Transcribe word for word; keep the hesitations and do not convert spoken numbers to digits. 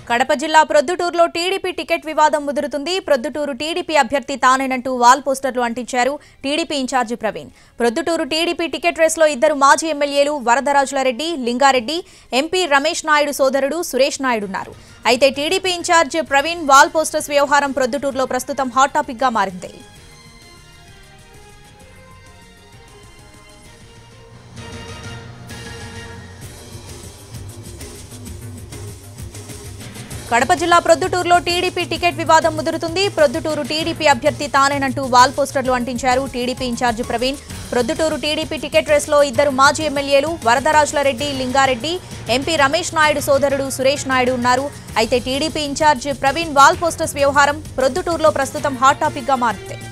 కడప జిల్లా ప్రొద్దుటూరులో TDP ticket వివాదం ముదురుతుంది. ప్రొద్దుటూరు టీడీపీ అభ్యర్థి తానేనంటూ వాల్ పోస్టర్లు అంటించారు TDP in-charge Praveen. Proddatur TDP ticket రేసులో ఇద్దరు మాజీ ఎమ్మెల్యేలు వరదరాజులరెడ్డి, లింగారెడ్డి, ఎంపీ రమేష్ నాయుడు సోదరుడు సురేష్ నాయుడు ఉన్నారు. అయితే TDP in-charge Praveen wall posters వ్యవహారం ప్రొద్దుటూరులో ప్రస్తుతం హాట్ టాపిక్ గా మారింది. కడప జిల్లా ప్రొద్దుటూరులో టీడీపీ టికెట్ వివాదం ముదురుతుంది. ప్రొద్దుటూరు టీడీపీ అభ్యర్థి తానేనంటూ వాల్ పోస్టర్లు అంటించారు TDP in-charge Praveen. Proddatur TDP ticket రేసులో ఇద్దరు మాజీ ఎమ్మెల్యేలు వరదరాజులరెడ్డి, లింగారెడ్డి, ఎంపీ రమేష్ నాయుడు సోదరుడు సురేష్ నాయుడు ఉన్నారు. అయితే TDP in-charge Praveen wall posters వ్యవహారం ప్రొద్దుటూరులో ప్రస్తుతం హాట్ టాపిక్ గా మారింది.